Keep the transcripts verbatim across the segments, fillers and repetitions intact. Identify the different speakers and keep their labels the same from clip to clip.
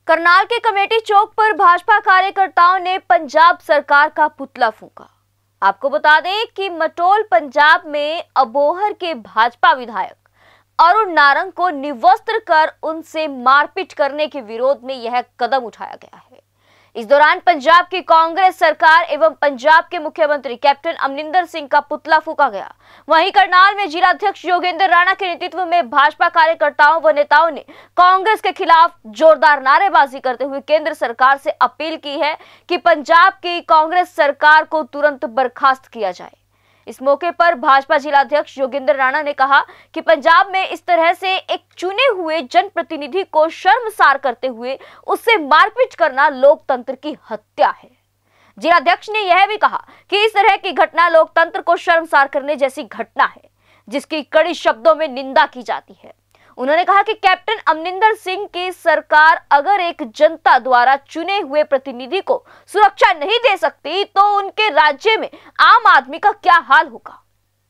Speaker 1: करनाल के कमेटी चौक पर भाजपा कार्यकर्ताओं ने पंजाब सरकार का पुतला फूंका। आपको बता दें कि मटोल पंजाब में अबोहर के भाजपा विधायक अरुण नारंग को निवस्त्र कर उनसे मारपीट करने के विरोध में यह कदम उठाया गया है। इस दौरान पंजाब की कांग्रेस सरकार एवं पंजाब के मुख्यमंत्री कैप्टन अमरिंदर सिंह का पुतला फूंका गया। वहीं करनाल में जिलाध्यक्ष योगेंद्र राणा के नेतृत्व में भाजपा कार्यकर्ताओं व नेताओं ने कांग्रेस के खिलाफ जोरदार नारेबाजी करते हुए केंद्र सरकार से अपील की है कि पंजाब की कांग्रेस सरकार को तुरंत बर्खास्त किया जाए। इस मौके पर भाजपा जिलाध्यक्ष योगेंद्र राणा ने कहा कि पंजाब में इस तरह से एक चुने हुए जनप्रतिनिधि को शर्मसार करते हुए उससे मारपीट करना लोकतंत्र की हत्या है। जिलाध्यक्ष ने यह भी कहा कि इस तरह की घटना लोकतंत्र को शर्मसार करने जैसी घटना है, जिसकी कड़ी शब्दों में निंदा की जाती है। उन्होंने कहा कि कैप्टन अमरिंदर सिंह की सरकार अगर एक जनता द्वारा चुने हुए प्रतिनिधि को सुरक्षा नहीं दे सकती तो उनके राज्य में आम आदमी का क्या हाल होगा।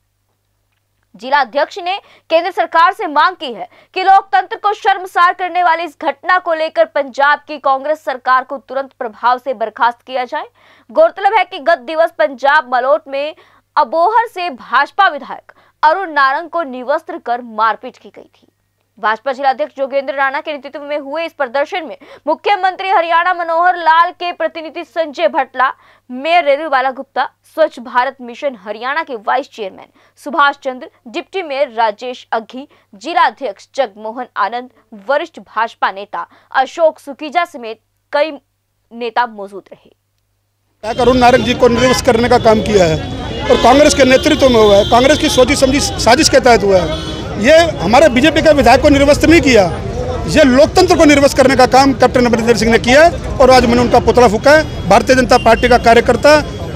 Speaker 1: जिला अध्यक्ष ने केंद्र सरकार से मांग की है कि लोकतंत्र को शर्मसार करने वाली इस घटना को लेकर पंजाब की कांग्रेस सरकार को तुरंत प्रभाव से बर्खास्त किया जाए। गौरतलब है कि गत दिवस पंजाब मलोट में अबोहर से भाजपा विधायक अरुण नारंग को निवस्त्र कर मारपीट की गई थी। भाजपा जिलाध्यक्ष योगेंद्र राणा के नेतृत्व में हुए इस प्रदर्शन में मुख्यमंत्री हरियाणा मनोहर लाल के प्रतिनिधि संजय भटला, मेयर रेणुबाला गुप्ता, स्वच्छ भारत मिशन हरियाणा के vice chairman Subhash Chandra, deputy mayor Rajesh Agghi, जिलाध्यक्ष जगमोहन आनंद, वरिष्ठ भाजपा नेता अशोक सुकीजा समेत कई नेता मौजूद रहे।
Speaker 2: अरुण नारंग जी को निरस्त करने का काम किया है और कांग्रेस के नेतृत्व में हुआ है, कांग्रेस की सोची समझी साजिश के तहत हुआ है। ये हमारे बीजेपी के विधायक को निर्वस्त नहीं किया, ये लोकतंत्र को निर्वस्त करने का काम कैप्टन अमरिंदर सिंह ने किया है और आज मैंने उनका पुतला फूंका है। भारतीय जनता पार्टी का कार्यकर्ता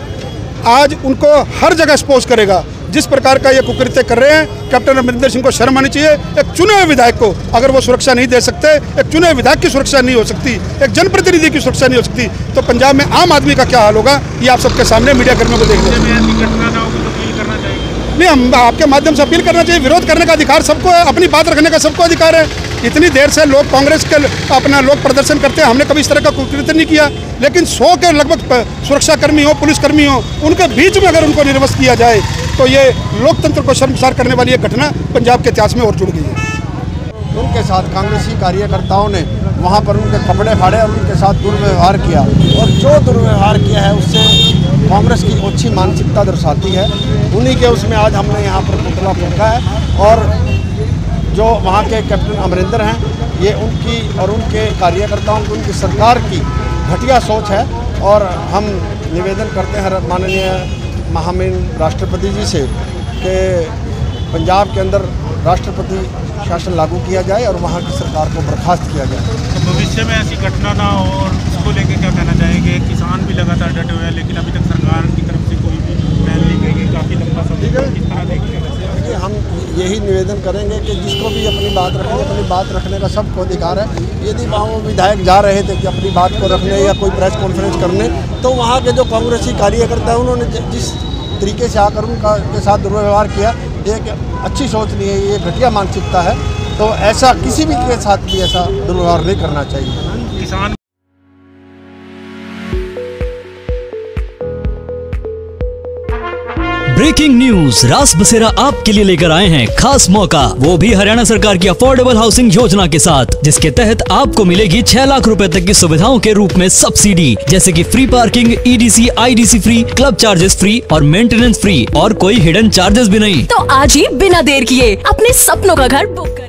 Speaker 2: आज उनको हर जगह एक्सपोज करेगा। जिस प्रकार का ये कुकृत्य कर रहे हैं, कैप्टन अमरिंदर सिंह को शर्म आनी चाहिए। एक चुने हुए विधायक को अगर वो सुरक्षा नहीं दे सकते, एक चुने हुए विधायक की सुरक्षा नहीं हो सकती, एक जनप्रतिनिधि की सुरक्षा नहीं हो सकती, तो पंजाब में आम आदमी का क्या हाल होगा, ये आप सबके सामने मीडिया कर्मियों को देख लो। नहीं, हम आपके माध्यम से अपील करना चाहिए। विरोध करने का अधिकार सबको है, अपनी बात रखने का सबको अधिकार है। इतनी देर से लोग कांग्रेस के अपना लोग प्रदर्शन करते हैं, हमने कभी इस तरह का कुकृत्य नहीं किया, लेकिन सौ के लगभग सुरक्षाकर्मी हो, पुलिसकर्मी हो, उनके बीच में अगर उनको निरस्त किया जाए तो ये लोकतंत्र को शर्मसार करने वाली एक घटना पंजाब के इतिहास में और जुड़ गई है।
Speaker 3: उनके साथ कांग्रेसी कार्यकर्ताओं ने वहाँ पर उनके कपड़े फाड़े और उनके साथ दुर्व्यवहार किया, और जो दुर्व्यवहार किया है उससे कांग्रेस की ओछी मानसिकता दर्शाती है। उन्हीं के उसमें आज हमने यहाँ पर पुतला फूंका है और जो वहाँ के कैप्टन अमरिंदर हैं, ये उनकी और उनके कार्यकर्ताओं की, उनकी सरकार की घटिया सोच है। और हम निवेदन करते हैं माननीय महामहिम राष्ट्रपति जी से कि पंजाब के अंदर राष्ट्रपति शासन लागू किया जाए और वहाँ की सरकार को बर्खास्त किया जाए।
Speaker 4: तो भविष्य में ऐसी घटना ना हो, और इसको लेके क्या कहना चाहेंगे? किसान भी लगातार डटे हुए हैं, लेकिन अभी तक सरकार की तरफ से कोई भी पहल नहीं की गई, काफ़ी लंबा समय किस तरह देखते हैं?
Speaker 3: देखिए, हम यही निवेदन करेंगे कि जिसको भी अपनी बात रखनी अपनी बात रखने का सबको अधिकार है। यदि वहाँ वो विधायक जा रहे थे कि अपनी बात को रखने या कोई प्रेस कॉन्फ्रेंस करने, तो वहाँ के जो कांग्रेसी कार्यकर्ता हैं उन्होंने जिस तरीके से आकर उनका के साथ दुर्व्यवहार किया, एक अच्छी सोच नहीं है, ये घटिया मानसिकता है। तो ऐसा किसी भी के साथ भी ऐसा दुर्व्यवहार नहीं करना चाहिए।
Speaker 4: किसान
Speaker 5: ब्रेकिंग न्यूज, रास बसेरा आपके लिए लेकर आए हैं खास मौका, वो भी हरियाणा सरकार की अफोर्डेबल हाउसिंग योजना के साथ, जिसके तहत आपको मिलेगी छह लाख रुपए तक की सुविधाओं के रूप में सब्सिडी, जैसे कि free parking, EDC, IDC free, club charges free और मेंटेनेंस फ्री, और कोई हिडन चार्जेस भी नहीं।
Speaker 6: तो आज ही बिना देर किए अपने सपनों का घर बुक